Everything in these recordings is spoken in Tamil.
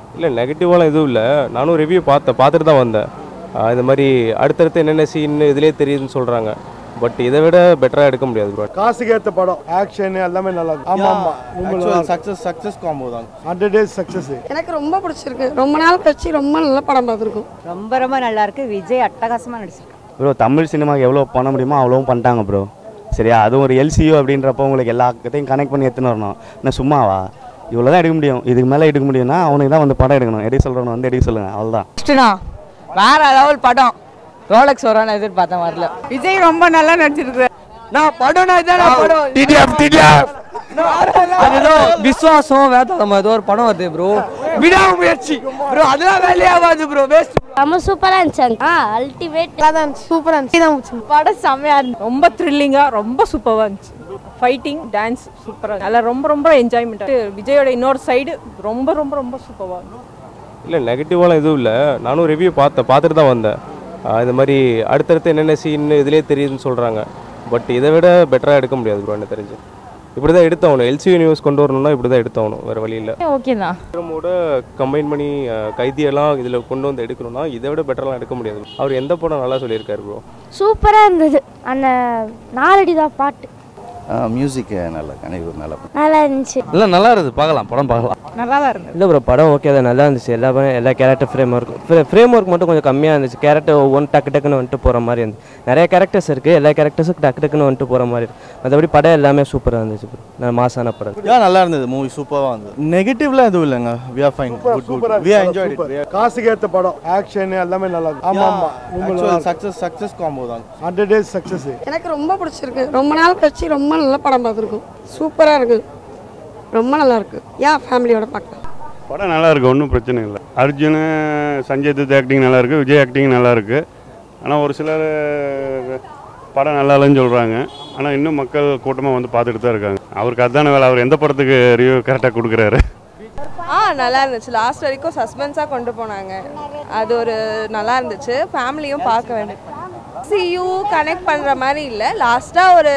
இல்லை நெகட்டிவாலாம் எதுவும் இல்லை. நானும் ரிவ்யூ பார்த்துட்டு தான் வந்தேன். இந்த மாதிரி அடுத்தடுத்து என்னென்ன சீன் இதிலே தெரியுதுன்னு சொல்கிறாங்க. பட் இதை விட பெட்டராக எடுக்க முடியாது ப்ரோ. காசுக்கு ஏற்ற படம், ஆக்ஷன் எல்லாமே நல்லா இருக்கு. ஆமாம் ஆமாம், சக்ஸஸ் காம்போ தான். 100 days சக்ஸஸ். எனக்கு ரொம்ப பிடிச்சிருக்கு. ரொம்ப நாள் கழிச்சு ரொம்ப நல்ல படம் பார்த்துருக்கோம். ரொம்ப நல்லா இருக்கு. விஜய் அட்டகாசமாக நடிச்சிருக்கு ப்ரோ. தமிழ் சினிமாவுக்கு எவ்வளோ பண்ண முடியுமோ அவ்வளோவும் பண்ணிட்டாங்க ப்ரோ. சரியா, அதுவும் ஒரு எல்சிஓ அப்படின்றப்போ உங்களுக்கு எல்லாத்தையும் கனெக்ட் பண்ணி எடுத்துன்னு வரணும். என்ன சும்மாவா இவ்வளோ தான் எடுக்க முடியும், இதுக்கு மேலே எடுக்க முடியும்னா அவனுக்கு தான் வந்து படம் எடுக்கணும். எடுக்க சொல்கிறவங்க வந்து எடுக்க சொல்லுங்கள், அவ்வளோதான். வேற லெவல் படம். ரோலக்ஸ் வரான்னு எதிர்பார்த்தேன், வரல. விஜய் ரொம்ப நல்லா நடிச்சிருக்கு. நான் படம் விசுவாசம் வேதாளம் ஏதோ ஒரு படம் வருது ப்ரோ. விடாமுயற்சி ப்ரோ, அதெல்லாம் வேலையாகாது ப்ரோ, வேஸ்ட். ரொம்ப சூப்பரா இருந்துச்சு. அல்டிமேட் தான், சூப்பரா இருந்துச்சு. படம் செமையா இருந்துச்சு. ரொம்ப த்ரில்லிங்கா, ரொம்ப சூப்பரா இருந்துச்சு. ஃபைட்டிங், டான்ஸ் சூப்பரா, நல்லா ரொம்ப என்ஜாய்மெண்ட். விஜயோட இன்னொரு சைடு ரொம்ப சூப்பரா. இல்லை நெகட்டிவாலாம் எதுவும் இல்லை. நானும் ரிவ்யூ பார்த்துட்டு தான் வந்தேன். இந்த மாதிரி அடுத்தடுத்து என்னென்ன சீன் இதிலே தெரியுதுன்னு சொல்கிறாங்க. பட் இதை விட பெட்டராக எடுக்க முடியாது ப்ரோ. எனக்கு தெரிஞ்சு இப்படி தான் எடுத்தாகணும். எல்சியூ நியூஸ் கொண்டு வரணும்னா இப்படி தான் எடுத்தாகணும், வேறு வழி இல்லை. ஓகே தான். ஃபிலிமோட கம்பைன் பண்ணி கைதியெல்லாம் இதில் கொண்டு வந்து எடுக்கணும்னா இதை விட பெட்டரெலாம் எடுக்க முடியாது. அவர் எந்த படம் நல்லா சொல்லியிருக்காரு ப்ரோ? சூப்பரா இருந்தது. அந்த 4 அடி தான் பாட்டு. மியூசிக் நல்லா இருந்துச்சு. இல்லை நல்லா இருந்தது, பார்க்கலாம், படம் பார்க்கலாம். நல்லா தான் இருந்தது. இல்லை ப்ரோ, படம் ஓகே தான், நல்லா இருந்துச்சு. எல்லா கேரக்டர் ஃப்ரேம் ஒர்க் மட்டும் கொஞ்சம் கம்மியாக இருந்துச்சு. கேரக்டர் ஒவ்வொன்று டக்குன்னு வந்துட்டு போகிற மாதிரி இருந்துச்சு. நிறைய கேரக்டர்ஸ் இருக்குது, எல்லா கேரக்டர்ஸும் டக்குன்னு வந்துட்டு போகிற மாதிரி இருக்குது. மற்றபடி படம் எல்லாமே சூப்பராக இருந்துச்சு ப்ரோ. நான் மாசான படம். நல்லா இருந்தது, மூவி சூப்பராக இருந்தது. நெகட்டிவ்லாம் எதுவும் இல்லைங்க. we are fine, we enjoyed it. காசுக்கு ஏற்ற படம், ஆக்ஷன் எல்லாமே நல்லா இருக்கு. ஆமாம் ஆமாம், சக்ஸஸ் காம்போ தான். 100 days சக்ஸஸ். எனக்கு ரொம்ப பிடிச்சிருக்கு. ரொம்ப நாள் கழிச்சு ரொம்ப நல்ல படம் பார்த்துருக்கோம். சூப்பராக இருக்குது, ரொம்ப நல்லா இருக்குது. ஃபேமிலியோட பார்க்கலாம். படம் நல்லா இருக்குது, ஒன்றும் பிரச்சனை இல்லை. அர்ஜுன், சஞ்சய் தத் ஆக்டிங் நல்லா இருக்குது, விஜய் ஆக்டிங் நல்லா இருக்குது. ஆனால் ஒரு சிலர் படம் நல்லா இல்லைன்னு சொல்கிறாங்க. ஆனால் இன்னும் மக்கள் கூட்டமாக வந்து பார்த்துட்டு தான் இருக்காங்க. அவருக்கு அதுதான வேலை. அவர் எந்த படத்துக்கு ரிவ்யூ கரெக்டாக கொடுக்குறாரு. நல்லா இருந்துச்சு. லாஸ்ட் வரைக்கும் சஸ்பென்ஸாக கொண்டு போனாங்க. அது ஒரு நல்லா இருந்துச்சு. ஃபேமிலியும் பார்க்க வேண்டியது. சியூ கனெக்ட் பண்ணுற மாதிரி இல்லை. லாஸ்ட்டாக ஒரு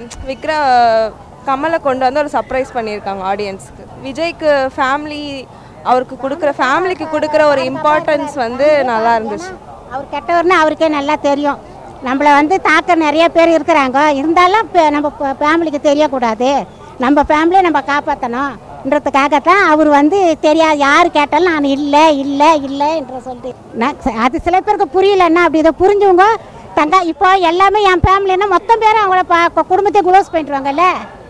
கமலை கொண்டு வந்து ஒரு சர்ப்ரைஸ் பண்ணியிருக்காங்க ஆடியன்ஸுக்கு. விஜய்க்கு ஃபேமிலிக்கு கொடுக்குற ஒரு இம்பார்ட்டன்ஸ் வந்து நல்லா இருந்துச்சு. அவர் கெட்டவர்னு அவருக்கே நல்லா தெரியும். நம்மளை வந்து தாக்க நிறைய பேர் இருக்கிறாங்க. இருந்தாலும் நம்ம ஃபேமிலிக்கு தெரியக்கூடாது. நம்ம ஃபேமிலியை நம்ம காப்பாற்றணும்ன்றதுக்காகத்தான் அவர் வந்து தெரியாது. யார் கேட்டாலும் நான் இல்லை என்ற சொல்லிட்டு அது சில பேருக்கு புரியலன்னா அப்படி இதை புரிஞ்சவங்க இப்போ எல்லாமே என் ஃபேமிலின்னா மொத்தம் பேரும் அவங்கள குடும்பத்தை க்ளோஸ் பண்ணிடுவாங்கல்ல.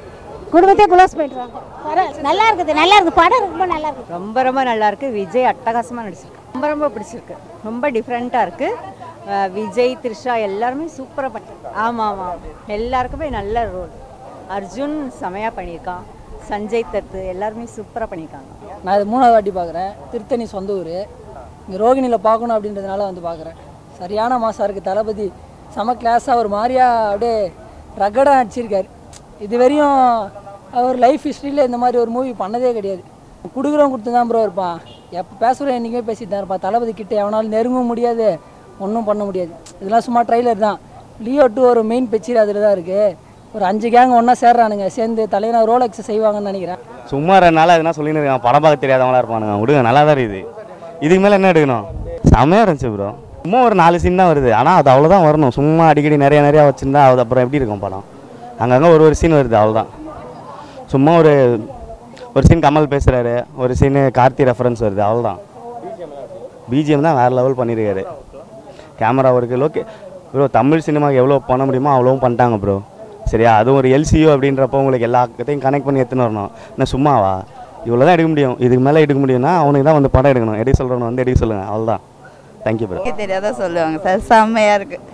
நல்லா இருக்குது படம் ரொம்ப நல்லா இருக்கு. ரொம்ப நல்லா இருக்கு. விஜய் அட்டகாசமாக நடிச்சிருக்கு. ரொம்ப பிடிச்சிருக்கு. ரொம்ப டிஃப்ரெண்ட்டாக இருக்கு. விஜய், த்ரிஷா எல்லாருமே சூப்பராக பண்ணிருக்காங்க. ஆமாம், எல்லாருக்குமே நல்ல ரோல். அர்ஜுன் செமையாக பண்ணியிருக்கான். சஞ்சய் தத் எல்லாருமே சூப்பராக பண்ணியிருக்காங்க. நான் இது 3வது வாட்டி பார்க்குறேன். திருத்தணி சொந்த ஊர். இங்கே ரோகிணியில் பார்க்கணும் அப்படின்றதுனால வந்து பார்க்குறேன். சரியான மாதம் இருக்குது. தளபதி செம கிளாஸாக ஒரு மாதிரியா அப்படியே ரகடாக நடிச்சிருக்காரு. இது வரையும் அவர் லைஃப் ஹிஸ்ட்ரியில் இந்த மாதிரி ஒரு மூவி பண்ணதே கிடையாது. கொடுக்குறவன் கொடுத்து தான் ப்ரோ இருப்பான். எப்போ பேசுகிறோம் என்றைக்குமே பேசிட்டு தான் இருப்பான். தளபதி கிட்டே எவனாலும் நெருங்கவும் முடியாது, ஒன்றும் பண்ண முடியாது. இதெல்லாம் சும்மா ட்ரைலர் தான். லியோ 2 ஒரு மெயின் பிக்சர் அதில் தான் இருக்குது. ஒரு 5 கேங் ஒன்றா சேர்றானுங்க. சேர்ந்து தலைவனா ரோலக்ஸ் செய்வாங்கன்னு நினைக்கிறேன். சும்மா 2 நாளாக எதுனா சொல்லின்னு இருக்கான். படம் பார்க்க தெரியாதவங்களா இருப்பானுங்க. விடுங்க, நல்லா தான் இருக்குது. இதுக்கு மேலே என்ன எடுக்கணும்? செம்மையாக இருந்துச்சு ப்ரோ. சும்மா ஒரு 4 சீன் தான் வருது. ஆனால் அது அவ்வளோதான் வரணும். சும்மா அடிக்கடி நிறையா வச்சுருந்தா அது அப்புறம் எப்படி இருக்கும் படம்? அங்கங்கே ஒரு சீன் வருது, அவ்வளோதான். சும்மா ஒரு சீன் கமல் பேசுகிறாரு, ஒரு சீனு கார்த்தி ரெஃபரன்ஸ் வருது, அவ்வளோதான். பிஜிஎம் தான் வேறு லெவல் பண்ணியிருக்காரு. Camera work bro. தமிழ் சினிமாவுக்கு எவ்வளோ பண்ண முடியுமோ அவ்வளோவும் பண்ணிட்டாங்க ப்ரோ. சரியா, அதுவும் ஒரு எல்சிஓ அப்படின்றப்போ உங்களுக்கு எல்லாத்தையும் கனெக்ட் பண்ணி எடுத்துன்னு வரணும். என்ன சும்மாவா இவ்வளோ தான் எடுக்க முடியும், இதுக்கு மேலே எடுக்க முடியும்னா அவனுக்கு தான் வந்து படம் எடுக்கணும். எடுக்க சொல்கிறவங்க வந்து எடுக்க சொல்லுங்கள், அவ்வளோதான். Thank you bro. தெரியாதான் சொல்லுவாங்க சார். செம்மையாக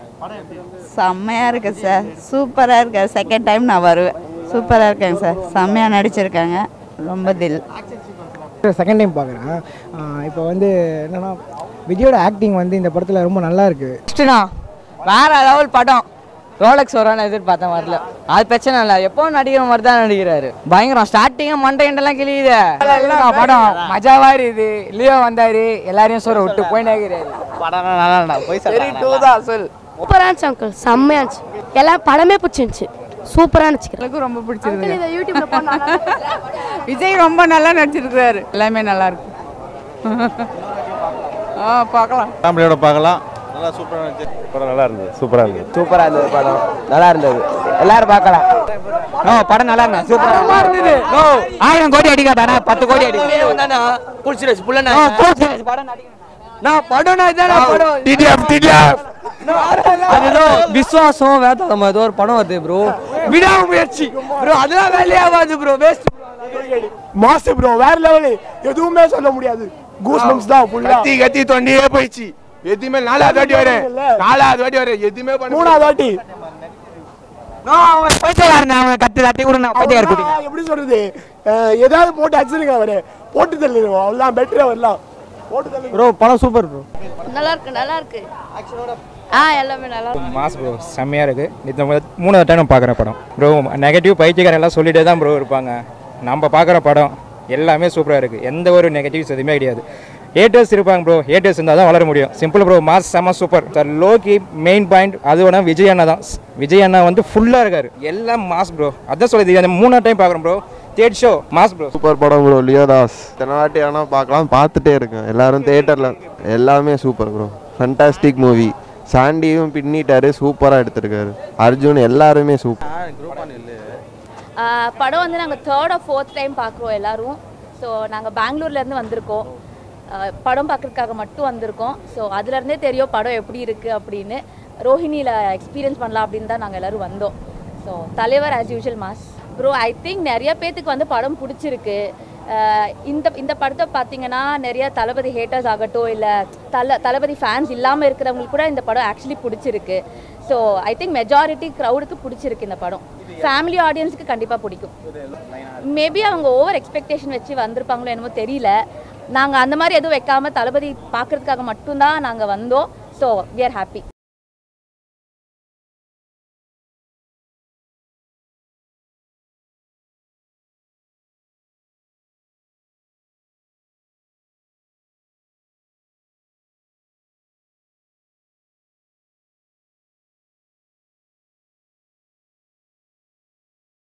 இருக்குது சார். சூப்பராக இருக்கு. செகண்ட் டைம் நான் வருவேன். சூப்பராக இருக்காங்க சார். செம்மையாக நடிச்சிருக்காங்க. ரொம்ப செகண்ட் டைம் பார்க்குறேன். இப்போ வந்து என்னென்னா விஜயோட ஆக்டிங் வந்து இந்த படத்தில் ரொம்ப நல்லா இருக்குது. வேற லெவல் படம். ரோலக்ஸ் வரான்னு எதிர்பார்த்தேன், வரல. அது பிரச்சனை இல்லை. எப்போ நடிக்கிற மாதிரி தான் நடிக்கிறாரு. பயங்கரம். ஸ்டார்டிங்காக மண்டையெல்லாம் கிளியுது. படம் மஜாவா இருக்குது. லியோ வந்தாரு, எல்லாரையும் சொல்ல விட்டு போய் நடிக்கிறாரு. படம் நல்லா போய் சரி 2 தான் சொல். சூப்பராக இருந்துச்சு அங்கிள், செம்மையாக இருந்துச்சு. எல்லாம் படமே பிடிச்சிருந்துச்சு. சூப்பராக நடிச்சிக்கிறேன். எனக்கு ரொம்ப பிடிச்சிருக்கு. விஜய் ரொம்ப நல்லா நடிச்சிருக்காரு. எல்லாமே நல்லா இருக்கு. பார்க்கலாம். ஃபேமிலியோட பார்க்கலாம். நல்லா சூப்பராக இருந்துச்சு. படம் நல்லா இருந்தது, சூப்பராக இருந்தது. சூப்பராக இருந்தது படம், நல்லா இருந்தது, எல்லாரும் பார்க்கலாம். படம் நல்லா இருந்தது, சூப்பராக இருந்தது. 1000 கோடி அடிக்காதானா, 10 கோடி அடிக்காதானா, குளிச்சுரேஷ் புள்ளனா படம் நான் படம் விசுவாசம் வேதாளம் ஏதோ ஒரு படம் வருது ப்ரோ. விடாமுயற்சி ப்ரோ, அதெல்லாம் வேலையாகாது ப்ரோ, வேஸ்ட். மாஸ் ப்ரோ, வேற லெவல், எதுவுமே சொல்ல முடியாது. கூஸ் பம்ப்ஸ் தான் ஃபுல்லா. கத்தி தொண்டியே போயிடுச்சு. எதுவுமே 4வது வாட்டி வரேன், 4வது வாட்டி வரேன், எதுவுமே பண்ண 3வது வாட்டி அவன் பைத்தியக்காரன், அவன் கத்தி தட்டி கூட நான் பைத்தியக்கார குட்டி. எப்படி சொல்றது, ஏதாவது போட்டு அடிச்சிருங்க அவரு, போட்டு தள்ளிடுவோம், அவ்வளோதான், பெட்டரா வரலாம், போட்டு தள்ளி. ப்ரோ படம் சூப்பர் ப்ரோ, நல்லா இருக்கு, நல்லா இருக்கு. எல்லாமே நல்லா இருக்கு. மாஸ் ப்ரோ, செம்மையாக இருக்குது. இந்த 3வது டைம் பார்க்குற படம் ப்ரோ. நெகட்டிவ் பைத்தியக்காரன் எல்லாம் சொல்லிட்டே தான் ப்ரோ இருப்பாங்க. நம்ம பார்க்குற படம் எல்லாமே சூப்பராக இருக்குது, எந்த ஒரு நெகட்டிவ்ஸ் எதுவுமே கிடையாது. ஹேட்டர்ஸ் இருப்பாங்க ப்ரோ, ஹேட்டர்ஸ் இருந்தால் தான் வளர முடியும். சிம்பிள் ப்ரோ, மாஸ் செம்ம super. Sir Loki main point அது வேணா விஜய் அண்ணா தான். விஜய் அண்ணா வந்து ஃபுல்லாக இருக்காரு, எல்லாம் மாஸ் ப்ரோ. அதான் சொல்லுது, அந்த 3வது டைம் பார்க்குறோம் bro. Third show mass bro. Super படம் ப்ரோ, லியோதாஸ். இத்தனை வாட்டி ஆனால் பார்க்கலாம், பார்த்துட்டே இருக்கேன். எல்லாரும் தேட்டரில் எல்லாமே சூப்பர் ப்ரோ, ஃபண்டாஸ்டிக் மூவி. சாண்டியும் பின்னிட்டாரு, சூப்பராக எடுத்திருக்காரு. அர்ஜுன் எல்லாருமே சூப்பர். படம் வந்து நாங்கள் 3rd or 4th டைம் பார்க்குறோம் எல்லாரும். ஸோ நாங்கள் பெங்களூர்லேருந்து வந்திருக்கோம், படம் பார்க்குறதுக்காக மட்டும் வந்திருக்கோம். ஸோ அதுலேருந்தே தெரியும் படம் எப்படி இருக்குது அப்படின்னு. ரோஹிணியில் எக்ஸ்பீரியன்ஸ் பண்ணலாம் அப்படின்னு தான் நாங்கள் எல்லோரும் வந்தோம். ஸோ தலைவர் as usual mass bro. I think நிறைய பேத்துக்கு வந்து படம் பிடிச்சிருக்கு. இந்த படத்தை பார்த்தீங்கன்னா நிறைய தளபதி ஹேட்டர்ஸ் ஆகட்டும், இல்லை தளபதி ஃபேன்ஸ் இல்லாமல் இருக்கிறவங்களுக்கு கூட இந்த படம் ஆக்சுவலி பிடிச்சிருக்கு. ஸோ ஐ திங்க் மெஜாரிட்டி க்ரௌடுக்கு பிடிச்சிருக்கு இந்த படம். ஃபேமிலி ஆடியன்ஸுக்கு கண்டிப்பாக பிடிக்கும். மேபி அவங்க ஓவர் எக்ஸ்பெக்டேஷன் வச்சு வந்திருப்பாங்களோ என்னமோ தெரியல. நாங்கள் அந்த மாதிரி எதுவும் வைக்காமல் தளபதி பார்க்குறதுக்காக மட்டும்தான் நாங்கள் வந்தோம். So we are happy.